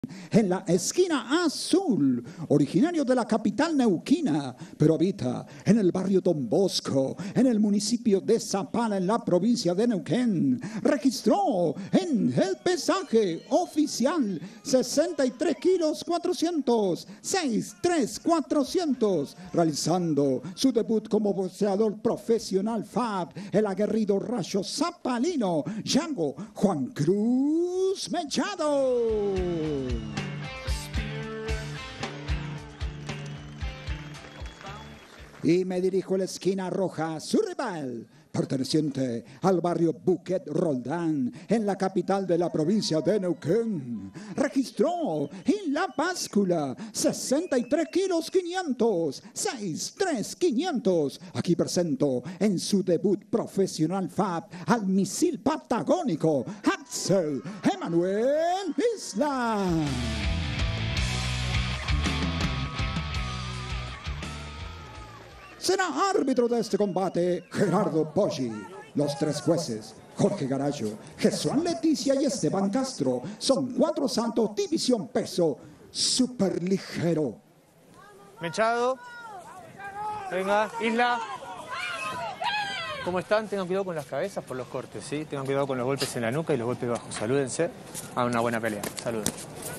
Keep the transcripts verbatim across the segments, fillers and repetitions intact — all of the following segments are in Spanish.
En la esquina azul, originario de la capital neuquina, pero habita en el barrio Don Bosco, en el municipio de Zapala, en la provincia de Neuquén. Registró en el pesaje oficial sesenta y tres kilos cuatrocientos, sesenta y tres cuatrocientos, realizando su debut como boxeador profesional F A B, el aguerrido rayo zapalino, Yango Juan Cruz Mechado. Y me dirijo a la esquina roja, su rival, perteneciente al barrio Buquet Roldán, en la capital de la provincia de Neuquén. Registró en la báscula sesenta y tres kilos quinientos, sesenta y tres quinientos. Aquí presento en su debut profesional F A B al misil patagónico, Axel Emanuel Isla. Será árbitro de este combate Gerardo Poggi. Los tres jueces, Jorge Garayo, Jesuán Leticia y Esteban Castro, son cuatro saltos, división peso, superligero. Mechado. Venga, Isla. ¿Cómo están? Tengan cuidado con las cabezas por los cortes, ¿sí? Tengan cuidado con los golpes en la nuca y los golpes bajos. Salúdense. A una buena pelea. Saluden.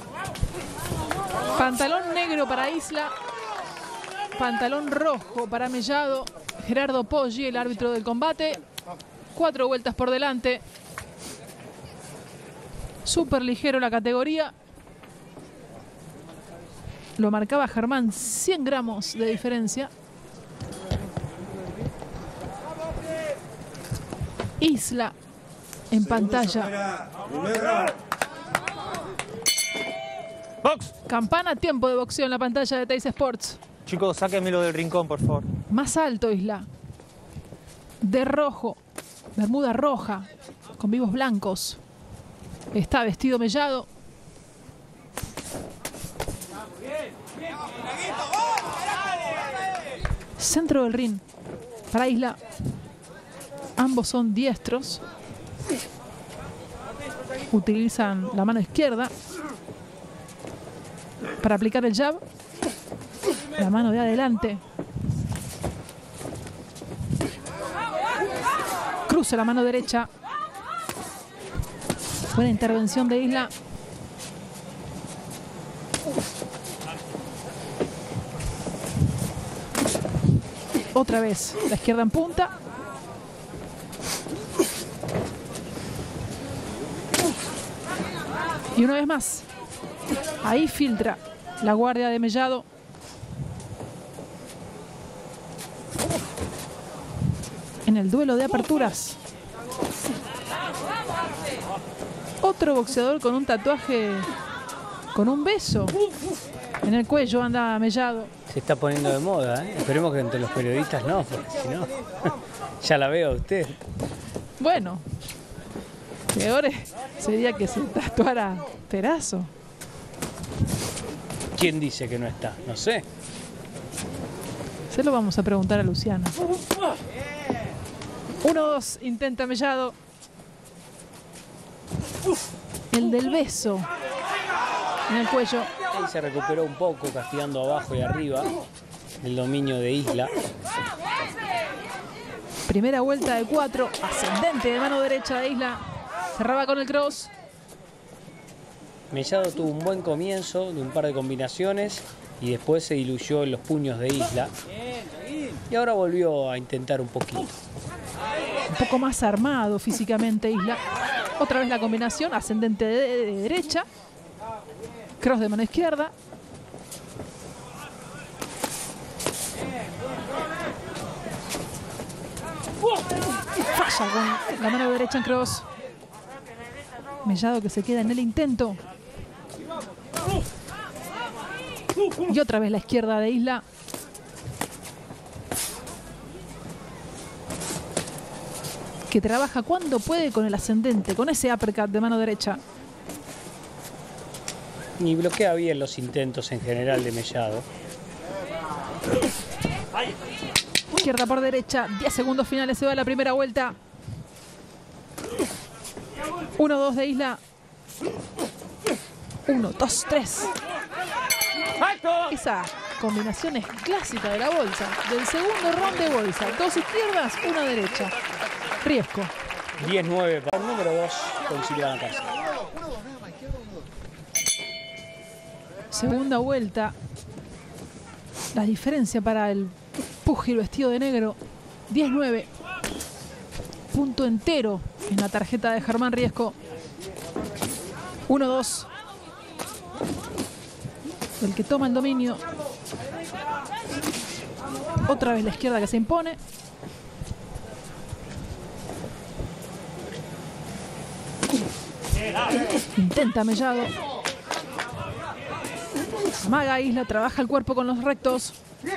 Pantalón negro para Isla. Pantalón rojo para Mellado. Gerardo Poggi, el árbitro del combate. Cuatro vueltas por delante. Súper ligero la categoría. Lo marcaba Germán, cien gramos de diferencia. Isla en pantalla. ¡Box! Campana, tiempo de boxeo en la pantalla de Teis Sports. Chicos, sáquenmelo del rincón, por favor. Más alto, Isla. De rojo. Bermuda roja. Con vivos blancos. Está vestido Mellado. Centro del ring. Para Isla. Ambos son diestros. Utilizan la mano izquierda para aplicar el jab. La mano de adelante. Cruza la mano derecha. Buena intervención de Isla. Otra vez la izquierda en punta. Y una vez más. Ahí filtra la guardia de Mellado. En el duelo de aperturas. Otro boxeador con un tatuaje, con un beso en el cuello, anda Mellado. Se está poniendo de moda, ¿eh? Esperemos que entre los periodistas no, porque si no, ya la veo a usted. Bueno, peor sería que se tatuara Perazo. ¿Quién dice que no está? No sé. Se lo vamos a preguntar a Luciano. uno dos, intenta Mellado. El del beso en el cuello. Ahí se recuperó un poco, castigando abajo y arriba el dominio de Isla. Primera vuelta de cuatro, ascendente de mano derecha de Isla. Cerraba con el cross. Mellado tuvo un buen comienzo de un par de combinaciones y después se diluyó en los puños de Isla. Y ahora volvió a intentar un poquito. Un poco más armado físicamente Isla. Otra vez la combinación, ascendente de, de, de derecha. Cross de mano izquierda. Falla con la mano derecha en cross. Mellado que se queda en el intento. Y otra vez la izquierda de Isla. Que trabaja cuando puede con el ascendente, con ese uppercut de mano derecha. Y bloquea bien los intentos en general de Mellado. Izquierda por derecha, diez segundos finales, se va la primera vuelta. uno dos de Isla. Uno, dos, tres. Esa combinación es clásica de la bolsa. Del segundo round de bolsa. Dos izquierdas, una derecha. Riesco. diez nueve para el número dos con Silvana Casa. Segunda vuelta. La diferencia para el púgil vestido de negro. diez nueve. Punto entero en la tarjeta de Germán Riesco. uno dos. El que toma el dominio. Otra vez la izquierda que se impone. Intenta Mellado. Amaga Isla, trabaja el cuerpo con los rectos.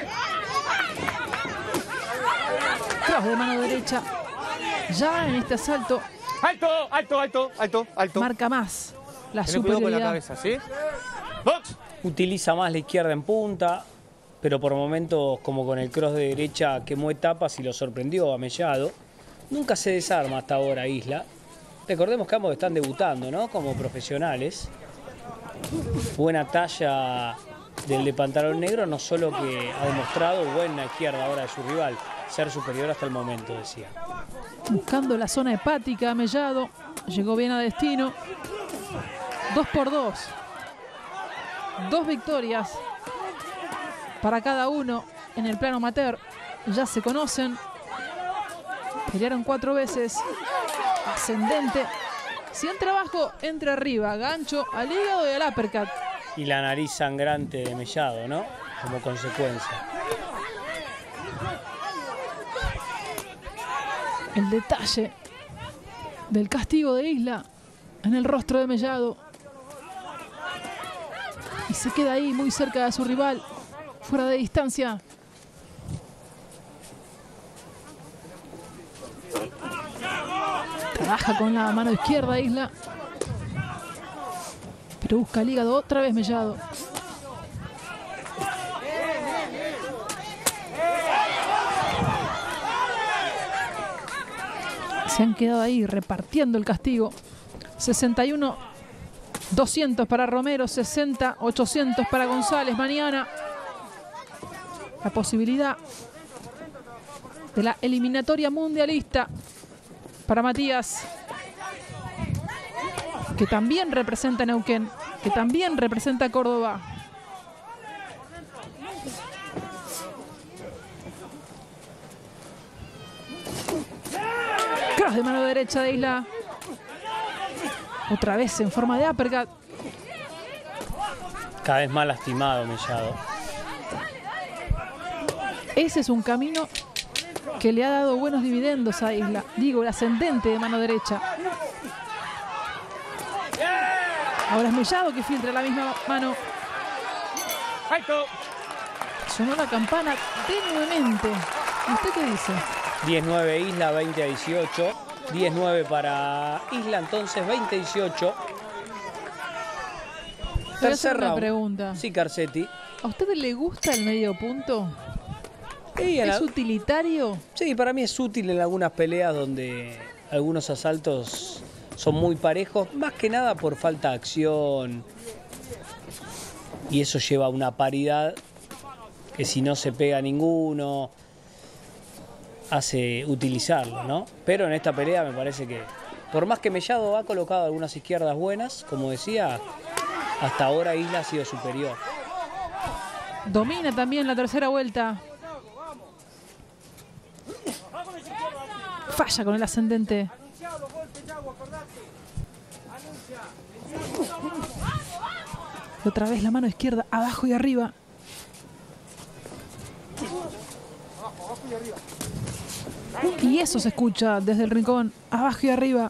Cross de mano derecha. Ya en este asalto. ¡Alto, alto, alto, alto, alto! Marca más la Ten cuidado con la superioridad. cabeza, ¿sí? ¡Box! Utiliza más la izquierda en punta, pero por momentos, como con el cross de derecha, quemó etapas y lo sorprendió a Mellado. Nunca se desarma hasta ahora Isla. Recordemos que ambos están debutando, ¿no? Como profesionales. Buena talla del de pantalón negro, no solo que ha demostrado buena izquierda ahora de su rival, ser superior hasta el momento, decía. Buscando la zona hepática, Mellado. Llegó bien a destino. Dos por dos. Dos victorias para cada uno en el plano amateur. Ya se conocen. Pelearon cuatro veces. Ascendente. Si entra abajo, entra arriba. Gancho al hígado y al uppercut. Y la nariz sangrante de Mellado, ¿no? Como consecuencia. El detalle del castigo de Isla en el rostro de Mellado. Y se queda ahí muy cerca de su rival, fuera de distancia. Trabaja con la mano izquierda Isla. Pero busca el hígado otra vez Mellado. Se han quedado ahí repartiendo el castigo. sesenta y uno doscientos para Romero, sesenta ochocientos para González. Mañana la posibilidad de la eliminatoria mundialista para Matías, que también representa a Neuquén, que también representa a Córdoba. Cross de mano derecha de Isla. Otra vez en forma de uppercut. Cada vez más lastimado Mellado. Ese es un camino que le ha dado buenos dividendos a Isla. Digo, el ascendente de mano derecha. Ahora es Mellado que filtra la misma mano. ¡Alto! Sonó la campana tenuemente. ¿Y usted qué dice? diez nueve Isla, veinte a dieciocho. diez nueve para Isla, entonces veinte a dieciocho. Voy a hacer Tercer una round. pregunta. Sí, Carcetti. ¿A usted le gusta el medio punto? Sí, en ¿Es la- utilitario? sí, para mí es útil en algunas peleas donde algunos asaltos son muy parejos, más que nada por falta de acción. Y eso lleva a una paridad que si no se pega ninguno, hace utilizarlo, ¿no? Pero en esta pelea me parece que, por más que Mellado ha colocado algunas izquierdas buenas, como decía, hasta ahora Isla ha sido superior. Domina también la tercera vuelta. Falla con el ascendente. Y otra vez la mano izquierda abajo y arriba. Y eso se escucha desde el rincón, abajo y arriba.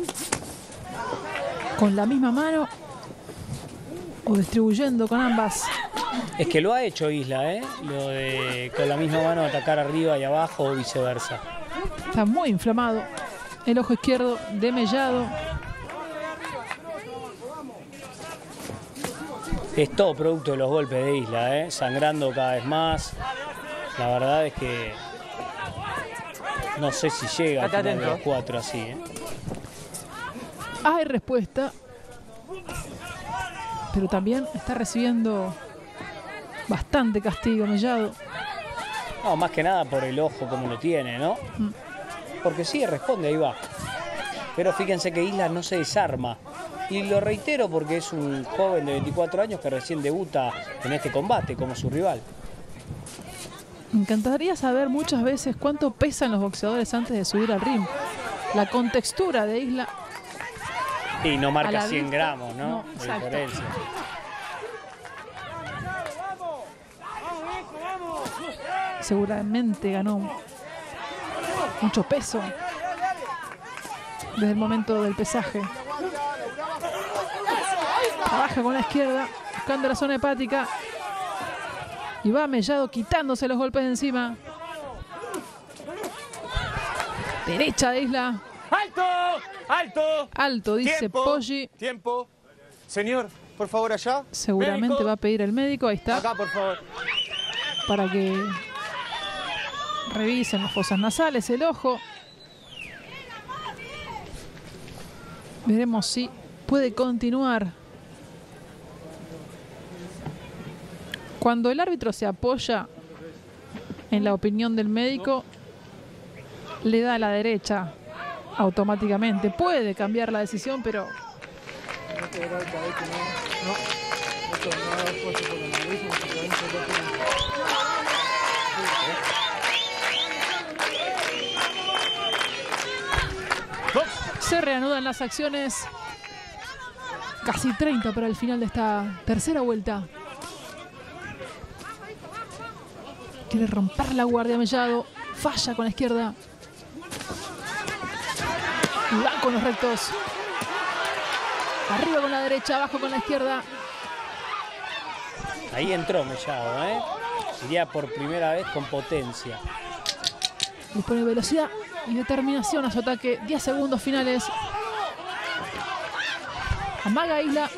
Con la misma mano o distribuyendo con ambas. Es que lo ha hecho Isla, ¿eh? Lo de con la misma mano atacar arriba y abajo o viceversa. Está muy inflamado el ojo izquierdo de Mellado. Es todo producto de los golpes de Isla, ¿eh? Sangrando cada vez más. La verdad es que no sé si llega al Estate final de atento. los cuatro así, ¿eh? Hay respuesta. pero también está recibiendo bastante castigo Mellado. No, más que nada por el ojo como lo tiene, ¿no? Mm. Porque sí, responde, ahí va. Pero fíjense que Isla no se desarma. Y lo reitero porque es un joven de veinticuatro años que recién debuta en este combate como su rival. Me encantaría saber muchas veces cuánto pesan los boxeadores antes de subir al ring. La contextura de Isla. Y no marca cien gramos, ¿no? No, de diferencia. Seguramente ganó mucho peso desde el momento del pesaje. Trabaja con la izquierda, buscando la zona hepática. Y va Mellado quitándose los golpes de encima. Derecha de Isla. ¡Alto! ¡Alto! Alto, dice Tiempo, Poggi. Tiempo. Señor, por favor, allá. Seguramente Médico. va a pedir el médico. Ahí está. Acá, por favor. Para que revisen las fosas nasales, el ojo. Veremos si puede continuar. Cuando el árbitro se apoya en la opinión del médico, le da a la derecha automáticamente. Puede cambiar la decisión, pero... Se reanudan las acciones. Casi treinta para el final de esta tercera vuelta. Quiere romper la guardia Mellado. Falla con la izquierda. Y va con los rectos. Arriba con la derecha, abajo con la izquierda. Ahí entró Mellado, ¿eh? Iría por primera vez con potencia. Le pone velocidad y determinación a su ataque. diez segundos finales. Amaga Isla.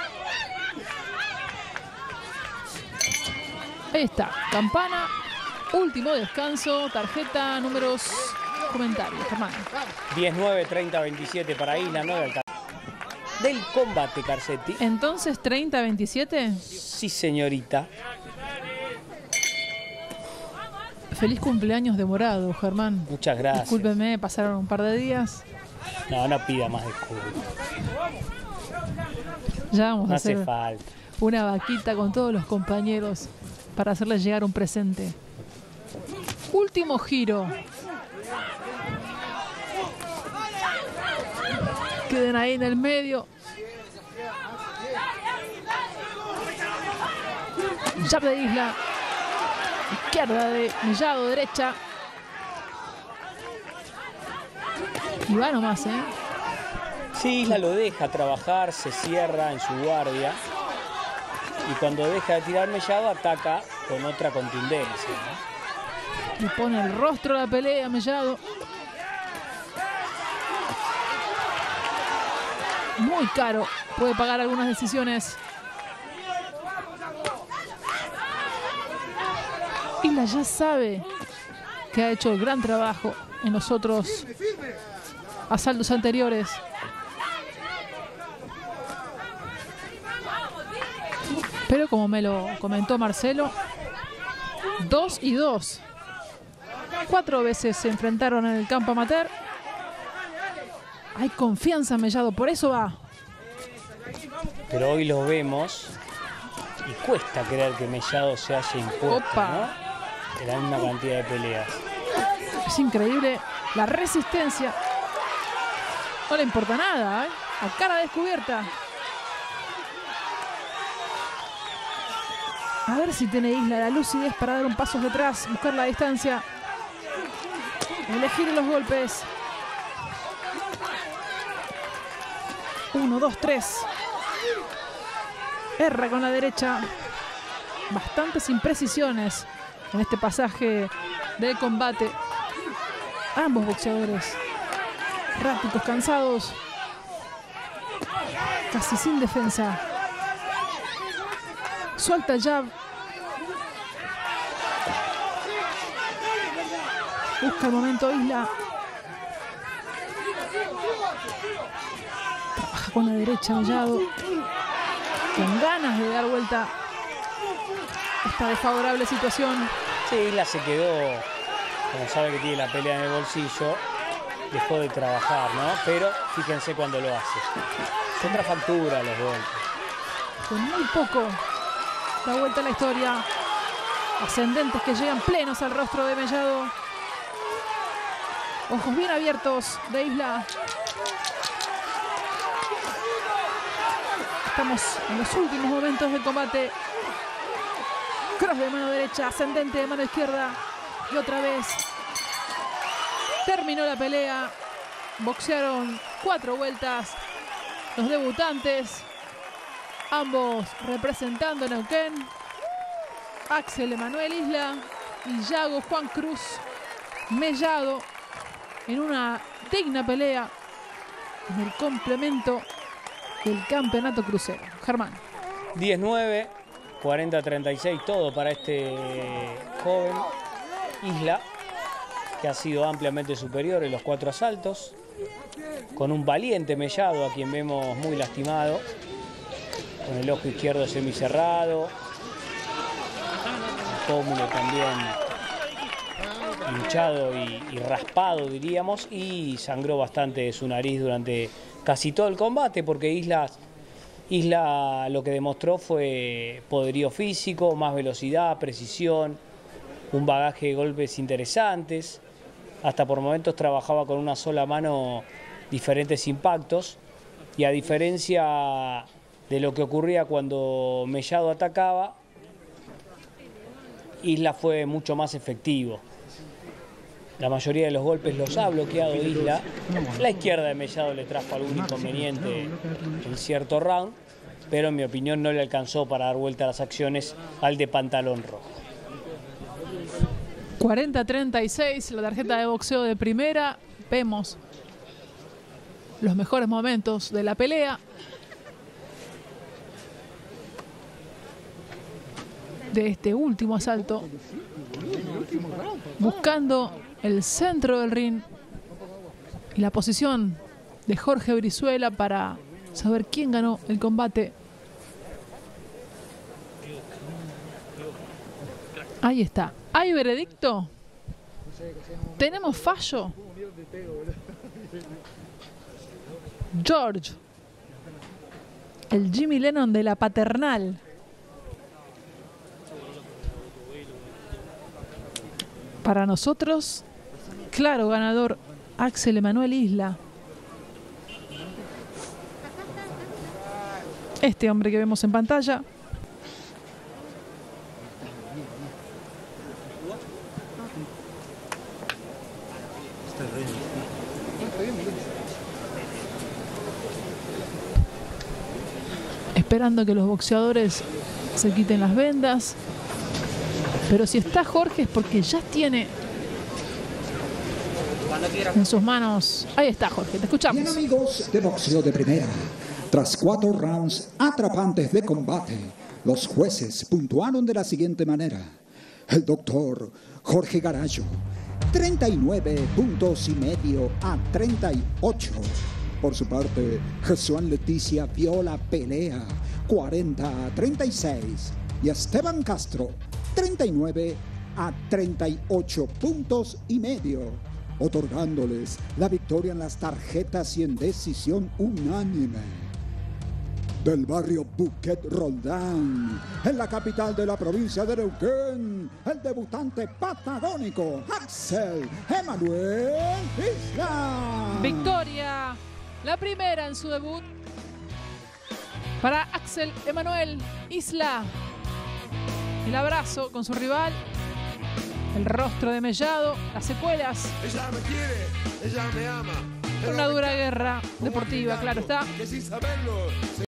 Ahí está. Campana. Último descanso. Tarjeta, números, comentarios, Germán. diez nueve, treinta veintisiete para Isla, nueve al del combate, Carcetti. Entonces, treinta veintisiete. Sí, señorita. Feliz cumpleaños demorado, Germán. Muchas gracias. Discúlpeme, pasaron un par de días. No, no pida más disculpas. Ya vamos No a hacer hace falta. una vaquita con todos los compañeros para hacerles llegar un presente. Último giro. Queden ahí en el medio. Jab de Isla. Izquierda de Mellado, derecha. Y va nomás, ¿eh? Sí, Isla lo deja trabajar, se cierra en su guardia. Y cuando deja de tirar Mellado, ataca con otra contundencia, ¿no? Le pone el rostro a la pelea, Mellado. Muy caro. Puede pagar algunas decisiones. Isla ya sabe que ha hecho el gran trabajo en los otros asaltos anteriores. Pero como me lo comentó Marcelo, dos y dos. Cuatro veces se enfrentaron en el campo amateur. Hay confianza en Mellado, por eso va. Pero hoy lo vemos y cuesta creer que Mellado se haya impuesto, Opa. ¿no? En la misma cantidad de peleas. Es increíble la resistencia. No le importa nada, ¿eh? A cara descubierta. A ver si tiene Isla la lucidez para dar un paso hacia atrás, buscar la distancia, elegir los golpes. Uno, dos, tres. Erra con la derecha. Bastantes imprecisiones en este pasaje de combate. Ambos boxeadores rápidos, cansados, casi sin defensa. Suelta el jab. Busca el momento Isla. Trabaja con la derecha, Mellado. con ganas de dar vuelta esta desfavorable situación. Sí, Isla se quedó, como sabe que tiene la pelea en el bolsillo, dejó de trabajar, ¿no? Pero fíjense cuando lo hace. Contra factura los golpes. Con muy poco da vuelta a la historia. Ascendentes que llegan plenos al rostro de Mellado. Ojos bien abiertos de Isla. Estamos en los últimos momentos del combate. Cross de mano derecha, ascendente de mano izquierda. Y otra vez terminó la pelea. Boxearon cuatro vueltas los debutantes. Ambos representando a Neuquén. Axel Emanuel Isla y Yago Juan Cruz Mellado en una digna pelea en el complemento del campeonato crucero. Germán. diez nueve, cuarenta treinta y seis, todo para este joven Isla, que ha sido ampliamente superior en los cuatro asaltos, con un valiente Mellado, a quien vemos muy lastimado, con el ojo izquierdo semicerrado, el pómulo también hinchado y, y raspado, diríamos, y sangró bastante de su nariz durante casi todo el combate, porque Isla, Isla lo que demostró fue poderío físico, más velocidad, precisión, un bagaje de golpes interesantes, hasta por momentos trabajaba con una sola mano diferentes impactos, y a diferencia de lo que ocurría cuando Mellado atacaba, Isla fue mucho más efectivo. La mayoría de los golpes los ha bloqueado Isla. La izquierda de Mellado le trajo algún inconveniente en cierto round, pero en mi opinión no le alcanzó para dar vuelta a las acciones al de pantalón rojo. cuarenta treinta y seis, la tarjeta de boxeo de primera. Vemos los mejores momentos de la pelea. De este último asalto, buscando el centro del ring y la posición de Jorge Brizuela para saber quién ganó el combate. Ahí está. ¿Hay veredicto? ¿Tenemos fallo? George, el Jimmy Lennon de la paternal. Para nosotros, claro ganador, Axel Emanuel Isla. Este hombre que vemos en pantalla. Esperando que los boxeadores se quiten las vendas. Pero si está Jorge es porque ya tiene en sus manos. Ahí está Jorge, te escuchamos. Bien, amigos de Boxeo de Primera, tras cuatro rounds atrapantes de combate, los jueces puntuaron de la siguiente manera. El doctor Jorge Garallo, treinta y nueve puntos y medio a treinta y ocho. Por su parte, Jesús Leticia vio la pelea cuarenta a treinta y seis. Y Esteban Castro, treinta y nueve a treinta y ocho puntos y medio, otorgándoles la victoria en las tarjetas y en decisión unánime. Del barrio Bukit Roldán, en la capital de la provincia de Neuquén, el debutante patagónico Axel Emanuel Isla. Victoria, la primera en su debut para Axel Emanuel Isla. El abrazo con su rival, el rostro de Mellado, las secuelas. Ella me quiere, ella me ama. Una dura guerra deportiva, claro está. Que sin saberlo